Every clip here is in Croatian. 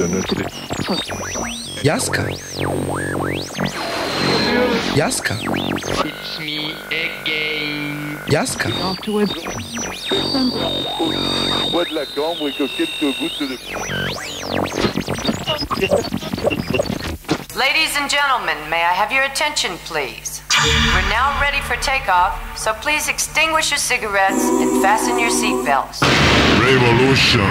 Jaska. Jaska. It's me again. Jaska. Bois de la cambre et que quelques gouttes de... Ladies and gentlemen, may I have your attention, please? We're now ready for takeoff, so please extinguish your cigarettes and fasten your seatbelts. Revolution.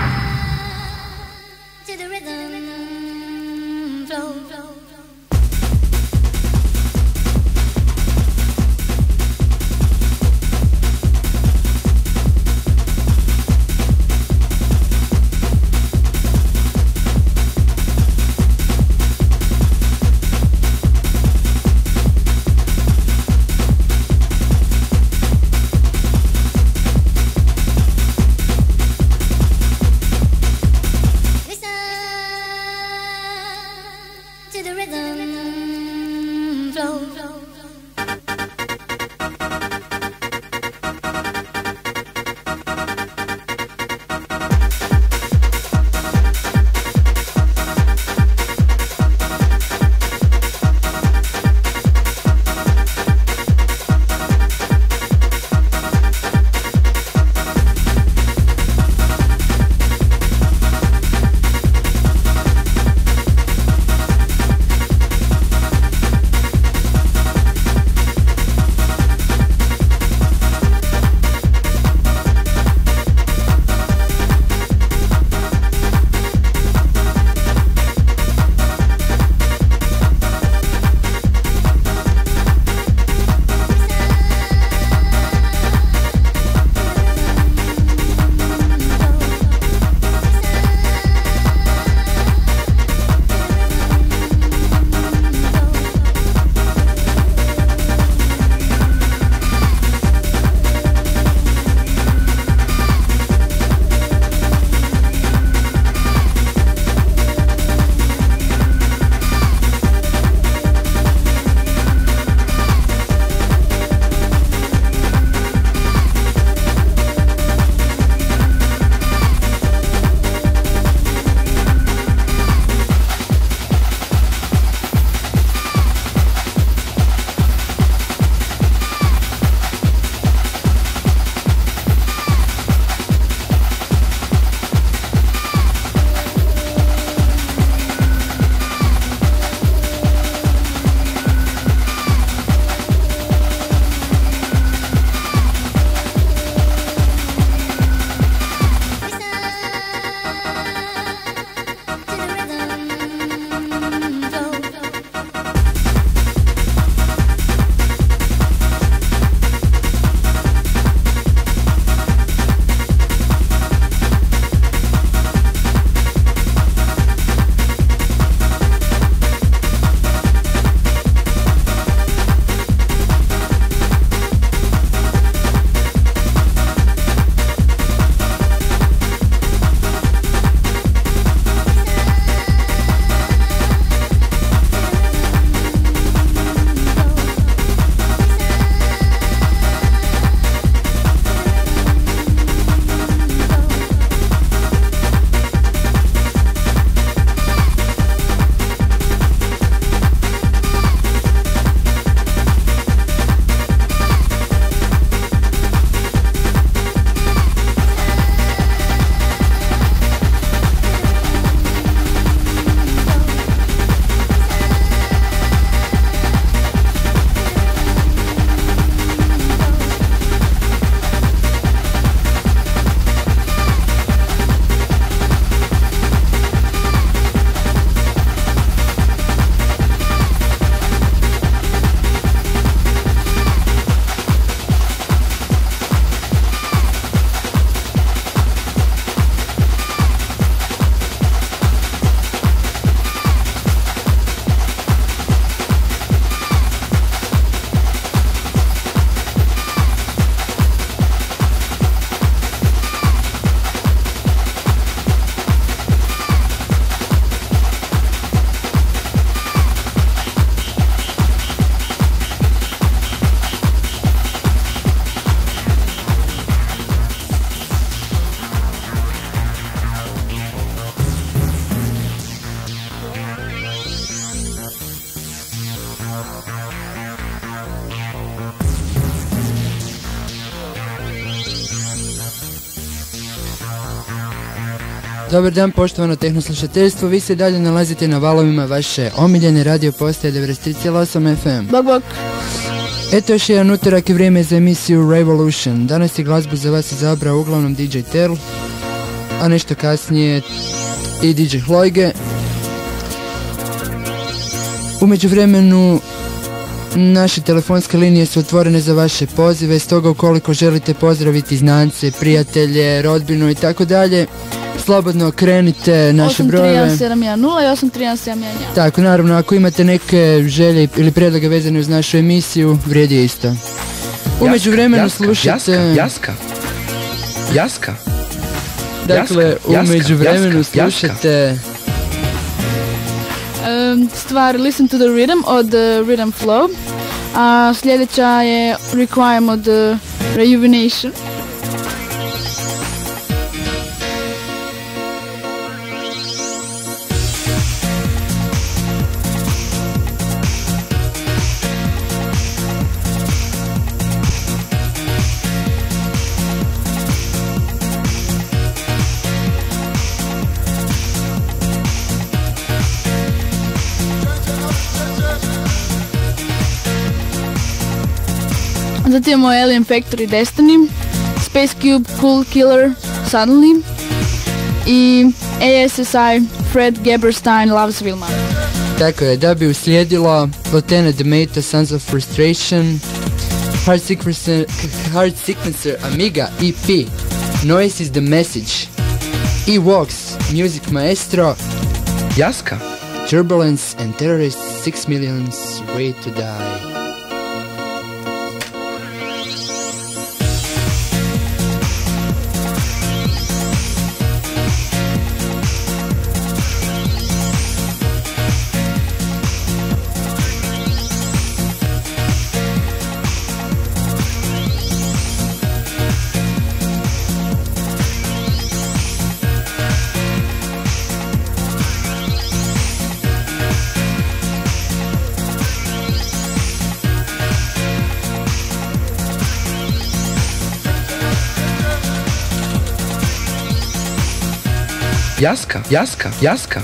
To the rhythm, flow, flow. Dobar dan, poštovano tehnoslušateljstvo, vi se dalje nalazite na valovima vaše omiljene radio postaje 93,8 FM. Bok, bok. Eto još jedan utorak i vrijeme za emisiju Revolution. Danas je glazbu za vas izabrao uglavnom DJ Terl, a nešto kasnije i DJ Hlojge. U međuvremenu naše telefonske linije su otvorene za vaše pozive, stoga ukoliko želite pozdraviti znance, prijatelje, rodbinu i tako dalje, slobodno krenite naše brojeve. 83110 i 83111. Tako, naravno, ako imate neke želje ili prijedloge vezane uz našu emisiju, vrijedi isto. U međuvremenu slušate... Jaska. Dakle, u međuvremenu slušate... Stvar Listen to the Rhythm od Rhythm Flow, a sljedeća je Requiem od Rejuvenation. Zatim imamo Alien Factory Destiny, Space Cube Cool Killer Suddenly i ASSI Fred Geberstein Loves Vilma. Tako je, da bi uslijedilo Lieutenant Demeta Sons of Frustration, Heart Sequencer Amiga EP, Noise is the Message, E-Walks, Music Maestro, Jaska. Turbulence and Terrorists 6 Millions Way to Die. Jaska.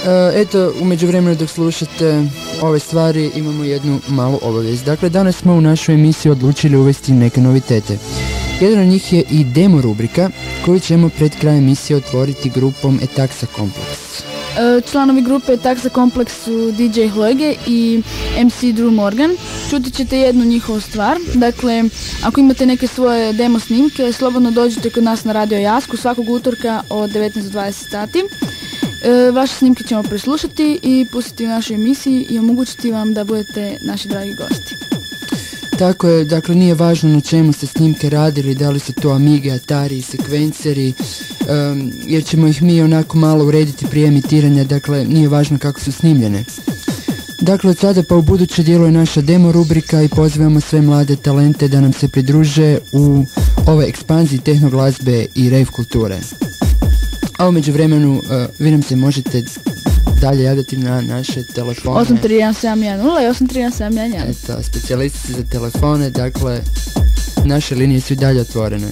Eto, u međuvremenu dok slušate ove stvari imamo jednu malu obavijest. Dakle, danas smo u našu emisiju odlučili uvesti neke novitete. Jedan od njih je i demo rubrika koju ćemo pred krajem emisije otvoriti grupom Etaxa Complex. Članovi grupe Etaxa Complex su DJ Hlojge i MC Drew Morgan. Čuti ćete jednu njihovu stvar. Dakle, ako imate neke svoje demo snimke, slobodno dođite kod nas na Radio Jasku svakog utorka od 19 do 20 sati. Vaše snimke ćemo preslušati i pustiti u našoj emisiji i omogućiti vam da budete naši dragi gosti. Tako je, dakle nije važno na čemu ste snimke radili, da li su to Amige, Atari, sekvenceri, jer ćemo ih mi onako malo urediti prije emitiranja, dakle nije važno kako su snimljene. Dakle, od sada pa u buduće djeluje naša demo rubrika i pozivamo sve mlade talente da nam se pridruže u ovoj ekspanziji tehnoglazbe i rave kulture. A u međuvremenu vi nam se možete dalje javljati na naše telefone. 831-710 i 831-711. Eto, specijalisti za telefone, dakle, naše linije su i dalje otvorene.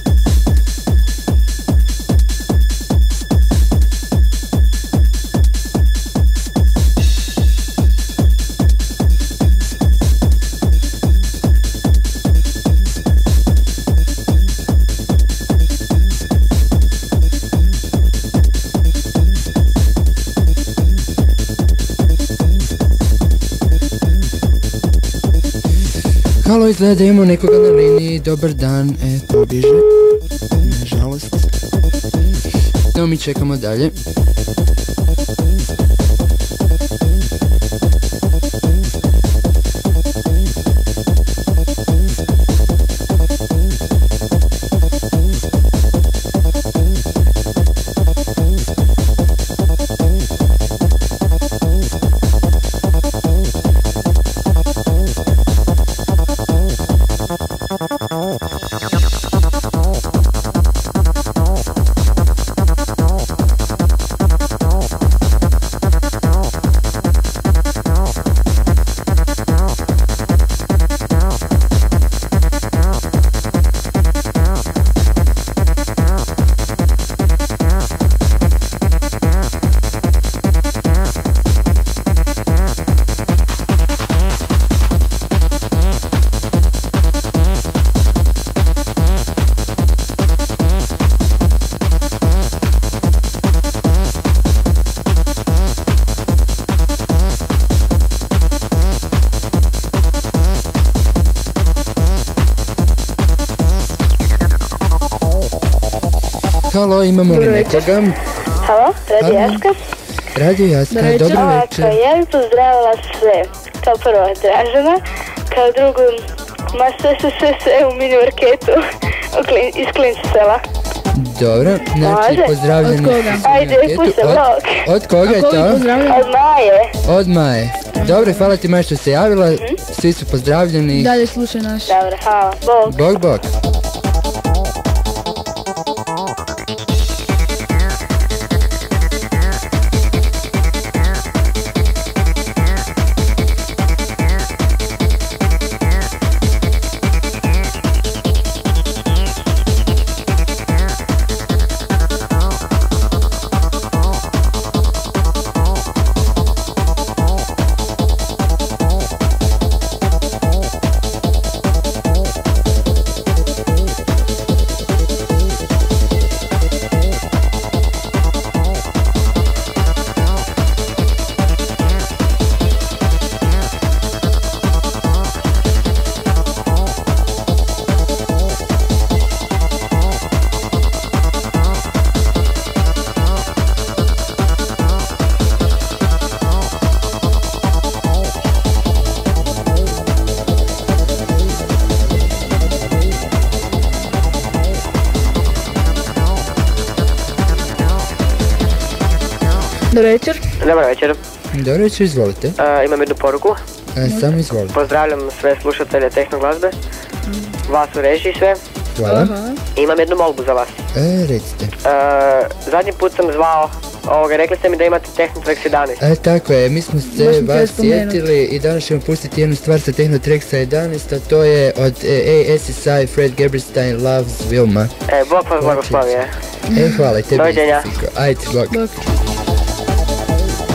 Halo, izgleda da imamo nekoga na liniji, dobar dan, pobiže, nažalost. No, mi čekamo dalje. Halo, imamo li nekoga? Halo, Radio Jaska. Radio Jaska, dobro večer. Ja bih pozdravila sve. Kao prvo Dražana, kao drugo sve u mini marketu iz Klinci sela. Dobro, znači pozdravljeni. Od koga? Ajde, pušta blok. Od koga je to? Od Maje. Od Maje. Dobro, hvala ti Maja što se javila, svi su pozdravljeni. Dalje slušaj naš. Dobro, hvala. Bog. Bog, bog. Dobar večer. Dobar večer. Dobro večer, izvolite. Imam jednu poruku. Samo izvolite. Pozdravljam sve slušatelje tehnoglazbe. Vas u režiji sve. Hvala. I imam jednu molbu za vas. Recite. Zadnji put sam zvao, rekli ste mi da imate Technotracks 11. Tako je, mi smo se vas sjetili i danas ćemo pustiti jednu stvar sa Technotracks 11, a to je od ASSI Fred Geberstein Loves Wilma. Bog vas blagoslovi. Hvala i tebi. Doviđenja. Ajde, bog.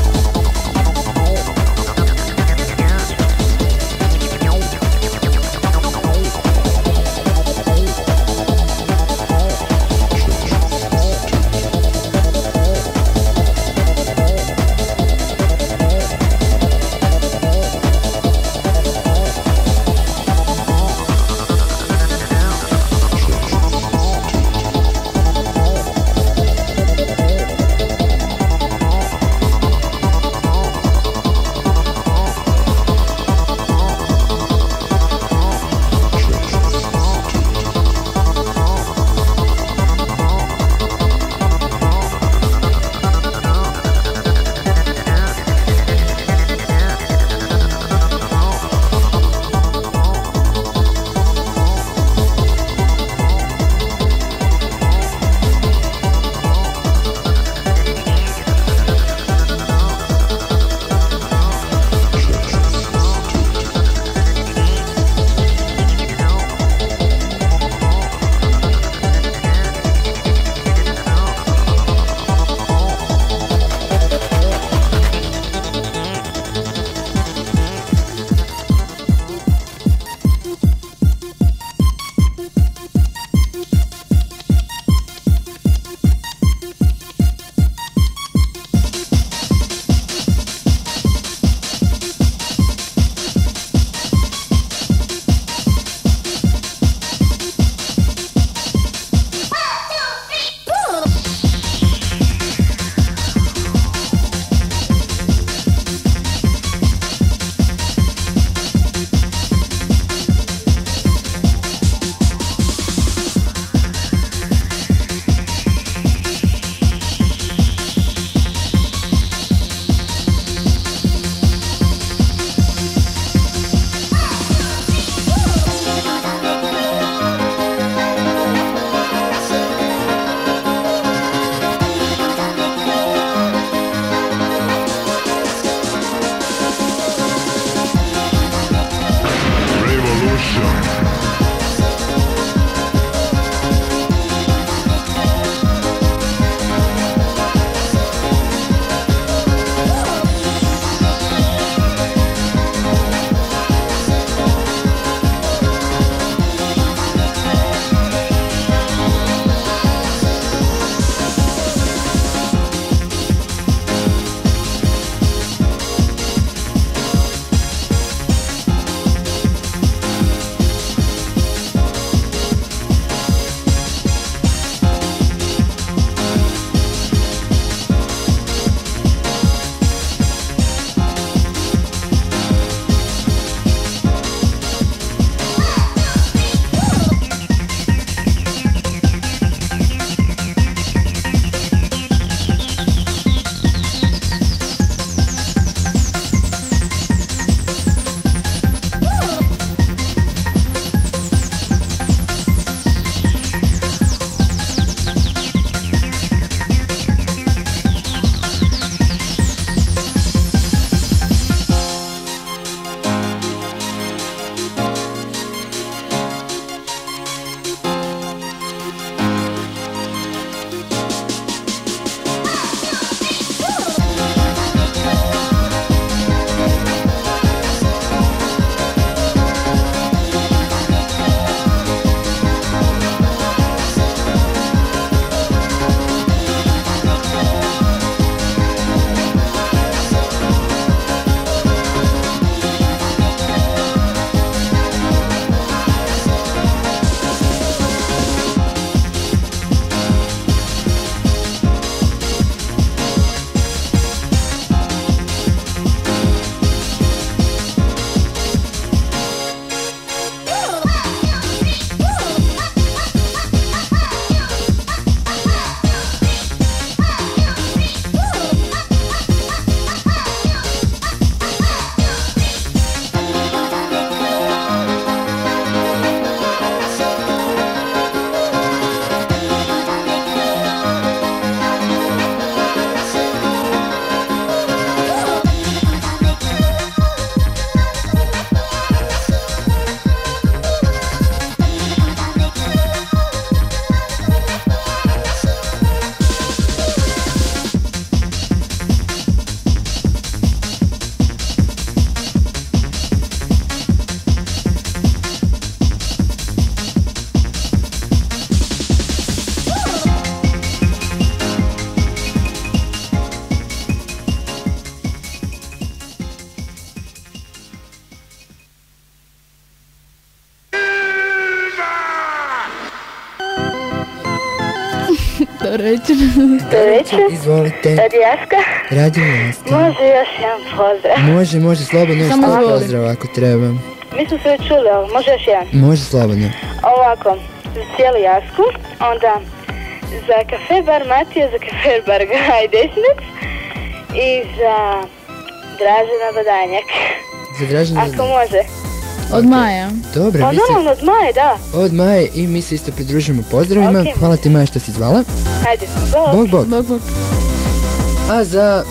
Dobro večer. Dobro večer. Izvolite. Radi Jaska. Radio Jaska. Može još jedan pozdrav. Može, slobodno još Samo jedan izvoli. pozdrav ako treba. Mi smo se već čuli, ali može još jedan. Može slobodno. Ovako, za cijelu Jasku, onda za kafe bar Matija, za kafe bar Gaj Desnic i za Dražena Badanjak. Za Dražena Ako može. Od Maja. Dobro, Pa vi se normalno od Maje, da. od Maje i mi se isto pridružimo pozdravima. Ok. Hvala ti Maja što si zvala. Hajde, bok. Bog, bog. Bog, bog. A za...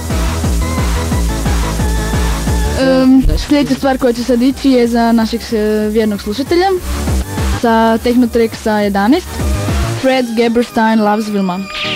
Sljedeća stvar koja će sad ići je za našeg vjernog slušatelja sa Technotrek sa 11. Fred Geberstein Loves Vilma.